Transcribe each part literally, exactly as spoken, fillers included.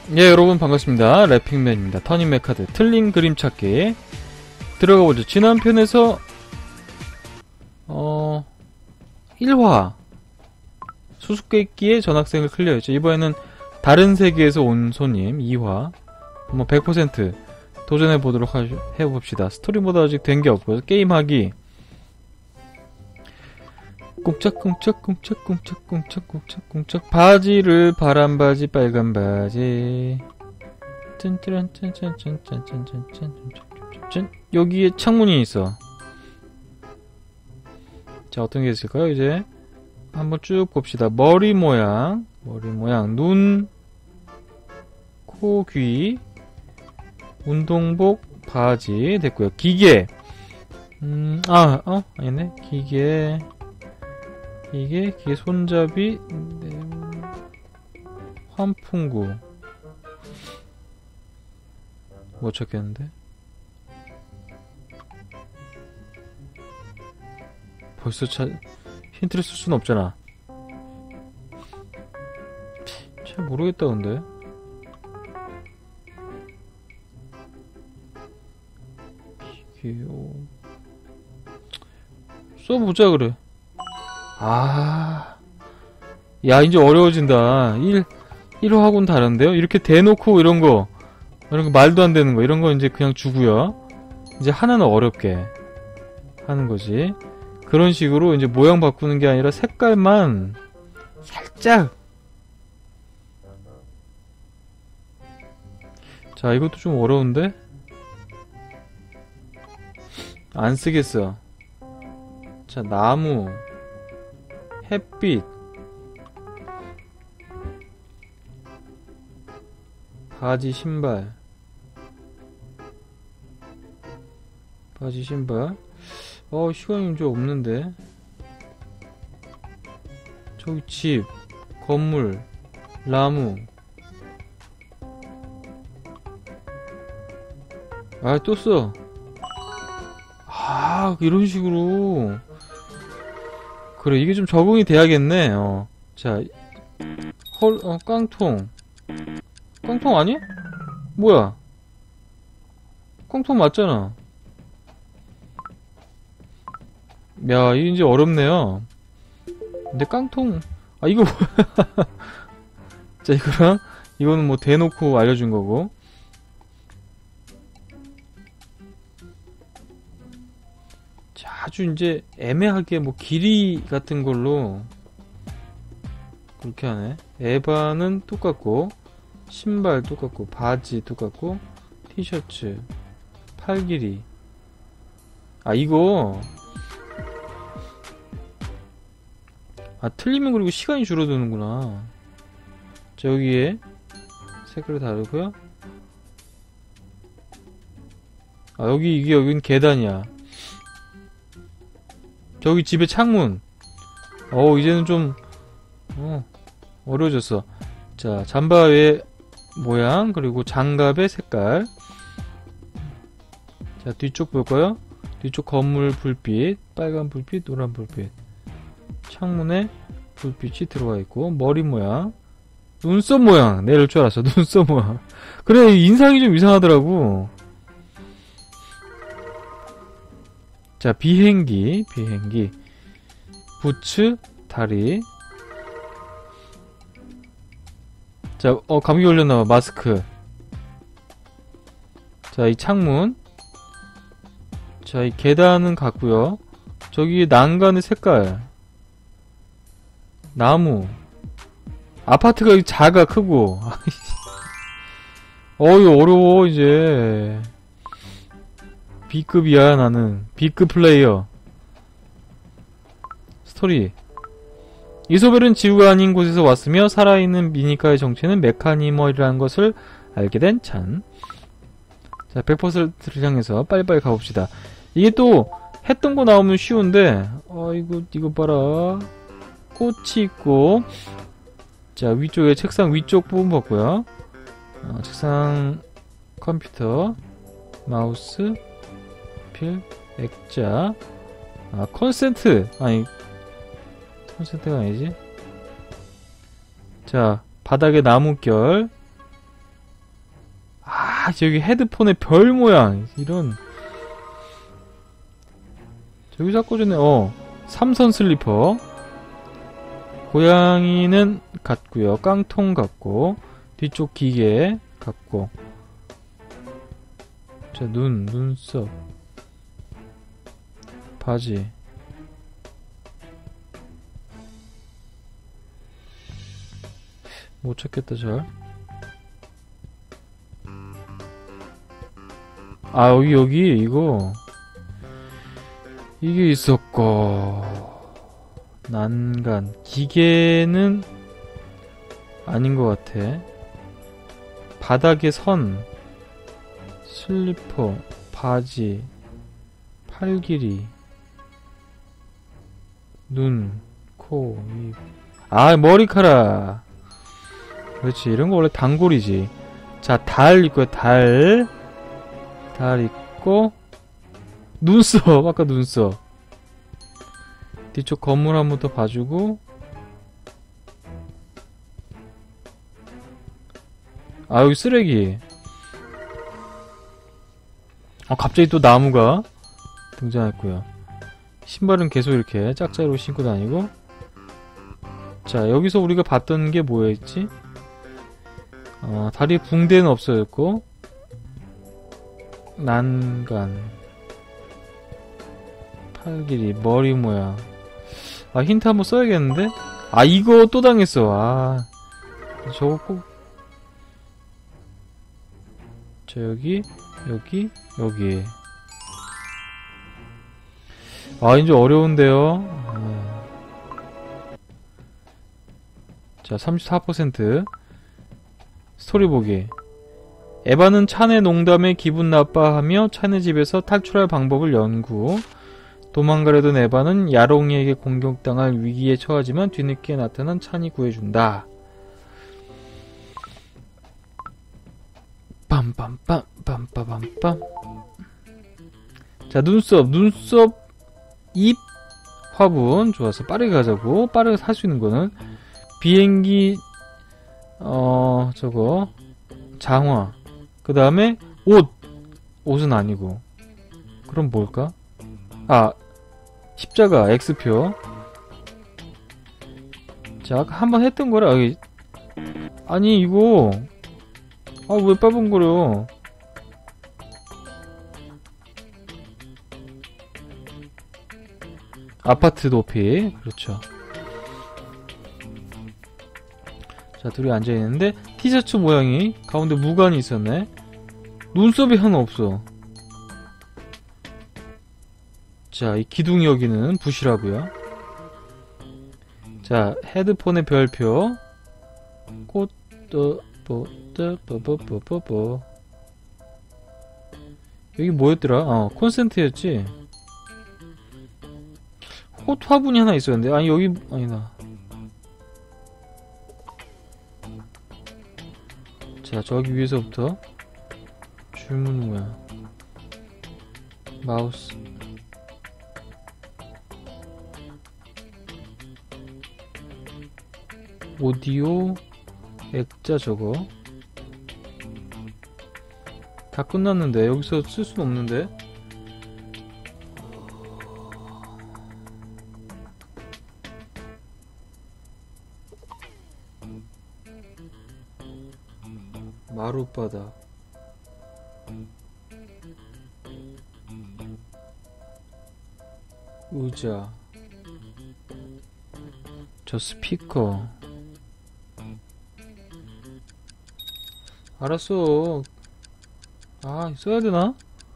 예, 여러분 반갑습니다. 래핑맨입니다. 터닝맥 카드 틀린 그림 찾기 들어가 보죠. 지난 편에서 어 일 화 수수께끼의 전학생을 클리어했죠. 이번에는 다른 세계에서 온 손님 이 화 한번 백 퍼센트 도전해 보도록 하, 해봅시다. 스토리 모드 아직 된 게 없고요. 게임하기 꽁짝꽁짝 꽁짝 꽁짝 꽁짝 꽁짝 꽁짝 바지를 파란 바지 빨간 바지 짠짜란 짠짠짠짠짠짠짠짠짠 여기에 창문이 있어. 자, 어떤 게 있을까요? 이제 한번 쭉 봅시다. 머리 모양 머리 모양 눈, 코, 귀 운동복 바지 됐고요. 기계 음, 아, 어? 아니네. 기계 이게 기계 손잡이 네, 환풍구 못 찾겠는데 벌써 찾 힌트를 쓸 수는 없잖아. 잘 모르겠다. 근데 기계 오... 써보자 그래. 아, 야, 이제 어려워진다. 일, 일 화하고는 다른데요? 이렇게 대놓고 이런 거, 이런 거 말도 안 되는 거, 이런 거 이제 그냥 주고요. 이제 하나는 어렵게 하는 거지. 그런 식으로 이제 모양 바꾸는 게 아니라 색깔만 살짝. 자, 이것도 좀 어려운데? 안 쓰겠어. 자, 나무. 햇빛 바지 신발 바지 신발 어 시간이 이제 없는데. 저기 집 건물 나무 아 또 써. 아 이런 식으로 그래, 이게 좀 적응이 돼야겠네. 어. 자, 헐, 어, 깡통. 깡통 아니? 뭐야? 깡통 맞잖아. 야, 이게 이제 어렵네요. 근데 깡통, 아, 이거 뭐야? 자, 이거랑, 이거는 뭐 대놓고 알려준 거고. 아주 이제 애매하게 뭐 길이 같은 걸로 그렇게 하네. 에바는 똑같고 신발 똑같고 바지 똑같고 티셔츠 팔 길이. 아 이거 아 틀리면 그리고 시간이 줄어드는구나. 자 여기에 색깔이 다르고요. 아 여기 이게 여긴 계단이야. 저기 집에 창문. 어우 이제는 좀 어, 어려워졌어. 자 잠바의 모양 그리고 장갑의 색깔. 자 뒤쪽 볼까요? 뒤쪽 건물 불빛 빨간 불빛 노란 불빛 창문에 불빛이 들어와 있고 머리 모양 눈썹 모양 내릴 줄 알았어. 눈썹 모양. 그래 인상이 좀 이상하더라고. 자 비행기 비행기 부츠 다리. 자 어 감기 걸렸나봐. 마스크. 자 이 창문. 자 이 계단은 같고요. 저기 난간의 색깔 나무. 아파트가 작아 크고. 어이 어려워 이제. B급이야 나는. B급 플레이어. 스토리. 이소벨은 지구가 아닌 곳에서 왔으며 살아있는 미니카의 정체는 메카니멀이라는 것을 알게 된 찬. 자 백 퍼센트를 향해서 빨리빨리 가봅시다. 이게 또 했던 거 나오면 쉬운데 어 이거 이거 봐라. 꽃이 있고. 자 위쪽에 책상 위쪽 부분 봤고요. 어, 책상 컴퓨터 마우스 필 액자 아 콘센트 아니 콘센트가 아니지. 자 바닥에 나뭇결 저기 헤드폰의 별 모양. 이런. 저기 자꾸 전에, 어. 삼선 슬리퍼. 고양이는 같고요. 깡통 같고. 뒤쪽 기계 같고. 자, 눈, 눈썹. 바지. 못 찾겠다, 잘. 아, 여기, 여기, 이거. 이게 있었고. 난간. 기계는 아닌 것 같아. 바닥에 선. 슬리퍼. 바지. 팔 길이. 눈. 코. 입. 아, 머리카락. 그렇지. 이런 거 원래 단골이지. 자, 달 있고요. 달. 달 있고. 눈썹. 아까 눈썹. 뒤쪽 건물 한 번 더 봐주고. 아, 여기 쓰레기. 아, 갑자기 또 나무가 등장했고요. 신발은 계속 이렇게 짝짝이로 신고 다니고. 자, 여기서 우리가 봤던 게 뭐였지? 어, 다리 붕대는 없어졌고. 난간. 팔 길이. 머리 모양. 아, 힌트 한번 써야겠는데? 아, 이거 또 당했어. 아, 저거 꼭. 자, 여기, 여기, 여기. 아, 이제 어려운데요. 아. 자, 삼십사 퍼센트. 스토리 보기. 에바는 차네 농담에 기분 나빠하며 차네 집에서 탈출할 방법을 연구. 도망가려던 에바는 야롱이에게 공격당할 위기에 처하지만 뒤늦게 나타난 찬이 구해준다. 빰빰빰 빰빰빰빰. 자, 눈썹 눈썹 입 화분. 좋아서 빠르게 가자고. 빠르게 살 수 있는 거는 비행기 어 저거 장화. 그 다음에 옷. 옷은 아니고. 그럼 뭘까? 아, 십자가 X표. 자, 아까 한번 했던 거라. 아니 이거 아, 왜 빠분거려. 아파트 높이. 그렇죠. 자, 둘이 앉아있는데 티셔츠 모양이 가운데 무관이 있었네. 눈썹이 하나 없어. 자, 이 기둥이 여기는 붓이라고요. 자, 헤드폰의 별표. 꽃, 또, 뭐, 뽀뽀뽀뽀뽀뽀. 여기 뭐였더라? 어, 콘센트였지? 꽃 화분이 하나 있었는데. 아니, 여기, 아니다. 자, 저기 위에서부터. 줄무늬 뭐야? 마우스. 오디오. 액자 저거. 다 끝났는데 여기서 쓸 수는 없는데. 마룻바닥. 의자. 저 스피커. 알았어. 아, 써야 되나?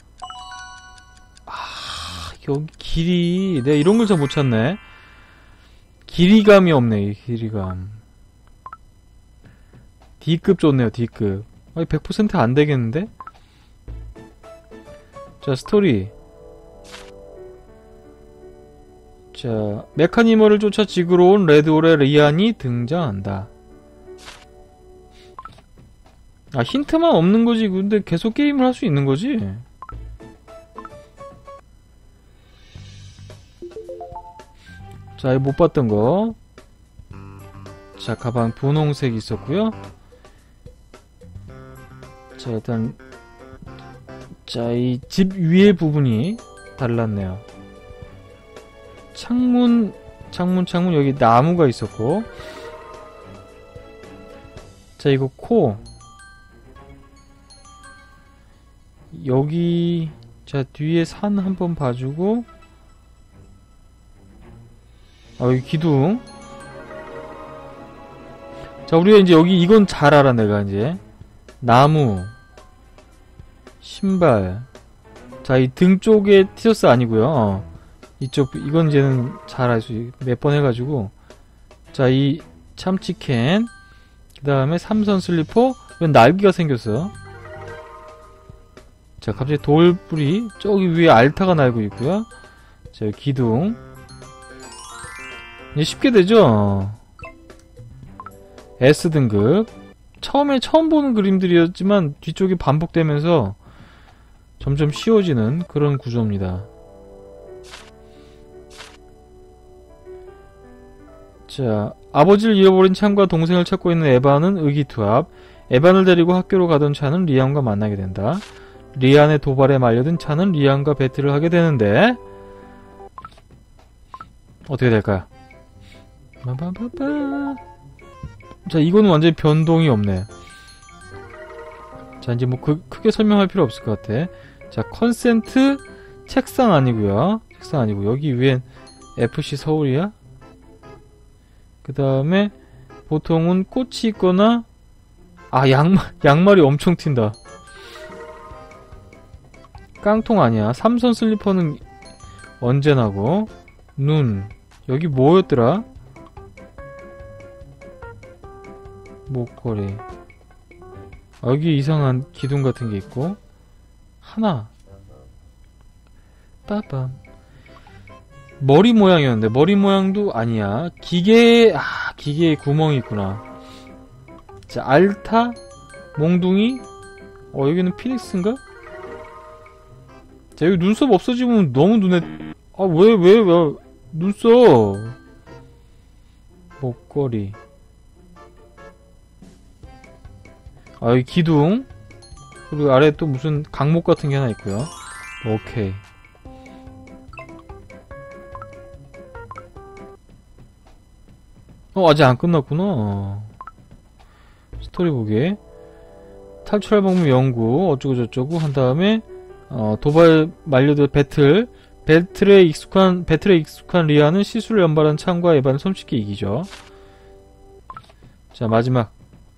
아, 여기 길이. 내가 이런 걸 잘 못 찾네. 길이감이 없네, 길이감. D급 좋네요, D급. 아니, 백 퍼센트 안 되겠는데? 자, 스토리. 자, 메카니멀을 쫓아 지구로 온 레드올의 리안이 등장한다. 아, 힌트만 없는 거지. 근데 계속 게임을 할 수 있는 거지. 자, 이거 못 봤던 거. 자, 가방 분홍색 있었고요. 자, 일단 자, 이 집 위에 부분이 달랐네요. 창문, 창문, 창문, 여기 나무가 있었고. 자, 이거 코. 여기, 자, 뒤에 산 한번 봐주고. 아, 여기 기둥. 자, 우리가 이제 여기, 이건 잘 알아, 내가 이제. 나무. 신발. 자, 이 등 쪽에 티셔츠 아니고요. 어. 이쪽, 이건 이제는 잘 알 수, 몇 번 해가지고. 자, 이 참치캔. 그 다음에 삼선 슬리퍼. 이건 날개가 생겼어. 자, 갑자기 돌뿌리. 저기 위에 알타가 날고 있고요. 자, 여기 기둥. 이제 쉽게 되죠? S등급. 처음에 처음 보는 그림들이었지만 뒤쪽이 반복되면서 점점 쉬워지는 그런 구조입니다. 자, 아버지를 잃어버린 찬과 동생을 찾고 있는 에반은 의기투합. 에반을 데리고 학교로 가던 찬은 리안과 만나게 된다. 리안의 도발에 말려든 찬은 리안과 배틀을 하게 되는데 어떻게 될까요? 빠바바바. 자, 이거는 완전히 변동이 없네. 자, 이제 뭐 그, 크게 설명할 필요 없을 것 같아. 자, 컨센트 책상 아니고요. 책상 아니고 여기 위엔 에프씨 서울이야. 그 다음에 보통은 꽃이 있거나 아, 양말, 양말이 엄청 튄다. 깡통 아니야. 삼선 슬리퍼는 언제 나고. 눈. 여기 뭐였더라? 목걸이. 아, 여기 이상한 기둥 같은 게 있고. 하나. 빠밤. 머리 모양이었는데 머리 모양도 아니야. 기계. 아, 기계에 구멍이 있구나. 자, 알타. 몽둥이. 어, 여기는 피닉스인가? 자, 여기 눈썹 없어지면 너무 눈에. 아, 왜 왜 왜 눈썹. 목걸이. 아, 여기 기둥. 그리고 아래에 또 무슨 강목 같은 게 하나 있고요. 오케이. 어, 아직 안 끝났구나. 스토리 보기. 탈출할 방법 연구. 어쩌고저쩌고 한 다음에 어, 도발 만료된 배틀. 배틀에 익숙한, 배틀에 익숙한 리아는 시술을 연발한 찬과 에반을 손쉽게 이기죠. 자, 마지막.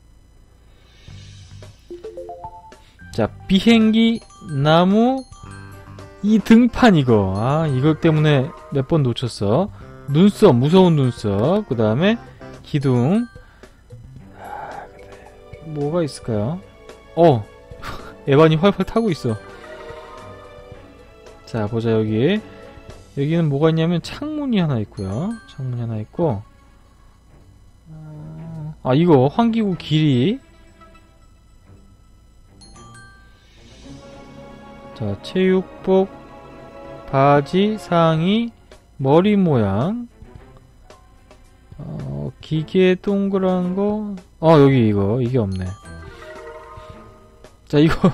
자, 비행기, 나무, 이 등판 이거. 아, 이것 때문에 몇 번 놓쳤어. 눈썹, 무서운 눈썹. 그 다음에 기둥. 아, 그래. 뭐가 있을까요? 어! 에반이 활활 타고 있어. 자, 보자, 여기. 여기는 뭐가 있냐면 창문이 하나 있고요. 창문이 하나 있고. 아, 이거 환기구 길이. 자, 체육복, 바지, 상의, 머리 모양. 어, 기계 동그란 거. 어, 여기 이거. 이게 없네. 자, 이거.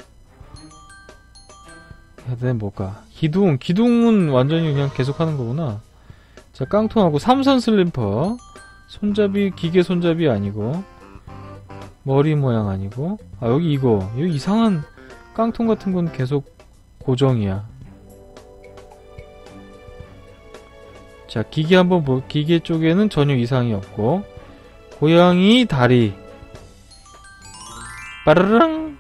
해야 되는 뭘까? 기둥. 기둥은 완전히 그냥 계속 하는 거구나. 자, 깡통하고 삼선 슬리퍼. 손잡이, 기계 손잡이 아니고. 머리 모양 아니고. 아, 여기 이거. 여기 이상한 깡통 같은 건 계속 고정이야. 자, 기계 한번 보, 기계 쪽에는 전혀 이상이 없고. 고양이 다리. 빠르릉.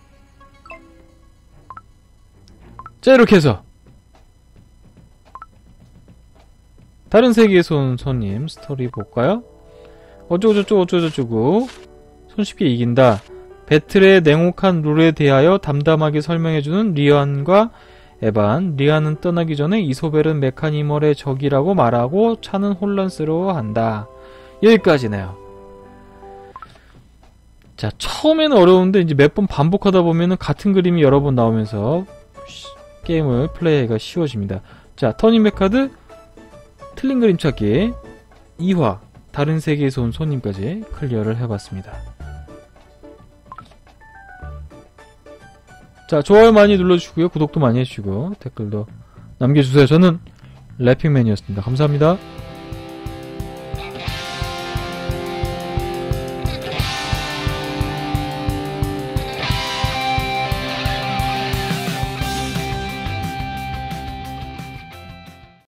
자, 이렇게 해서 다른 세계에서 온 손님 스토리 볼까요? 어쩌고저쩌고 어쩌고저쩌고 손쉽게 이긴다. 배틀의 냉혹한 룰에 대하여 담담하게 설명해주는 리안과 에반. 리안은 떠나기 전에 이소벨은 메카니멀의 적이라고 말하고 차는 혼란스러워한다. 여기까지네요. 자, 처음에는 어려운데 이제 몇 번 반복하다 보면은 같은 그림이 여러 번 나오면서 게임을 플레이하기가 쉬워집니다. 자, 터닝백 카드, 틀린 그림 찾기, 이 화, 다른 세계에서 온 손님까지 클리어를 해봤습니다. 자, 자, 좋아요 많이 눌러주시고요. 구독도 많이 해주시고 댓글도 남겨주세요. 저는 래핑맨이었습니다. 감사합니다.